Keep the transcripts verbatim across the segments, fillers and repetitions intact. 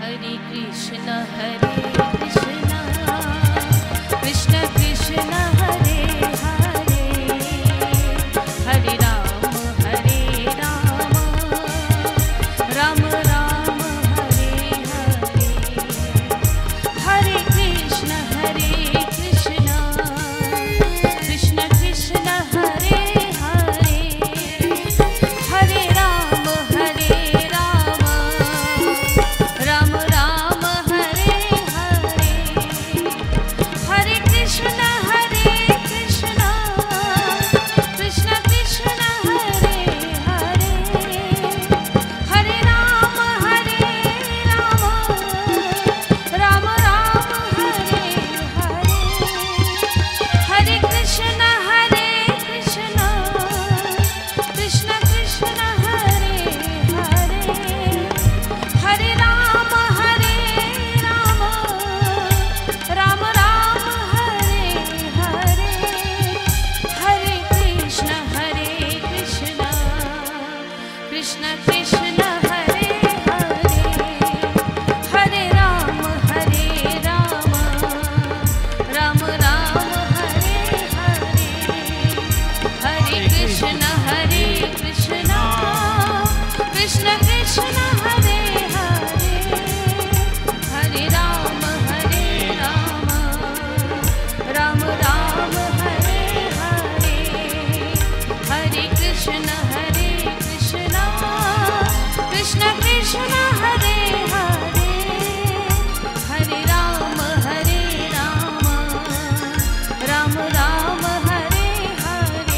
Hare Krishna Hare Krishna Krishna Krishna Hare Hare Hare Ram Hare Ram Ram Ram Hare Hare Hare Krishna Hare Krishna Krishna Krishna Hare Hare Hare Ram Hare Ram Ram Ram Hare Hare Hare Krishna Hare Krishna Krishna Krishna Hare Hare Hare Ram Hare Ram Ram Ram Hare Hare Hare Krishna Hare Krishna Krishna Krishna Hare Hare Hare Ram Hare Ram Ram Ram Hare Hare Hare Krishna Hare Krishna Krishna Krishna Hare Hare Hare Ram Hare Ram Ram Ram Hare Hare Hare Krishna Hare Krishna Krishna Krishna Hare Hare Hare Ram Hare Ram Ram Ram Hare Hare Hare Krishna Hare Krishna Krishna Krishna Hare Hare Hare Ram Hare Ram Ram Ram Hare Hare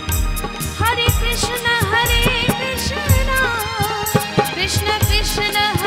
Hare Krishna Hare Krishna Krishna Krishna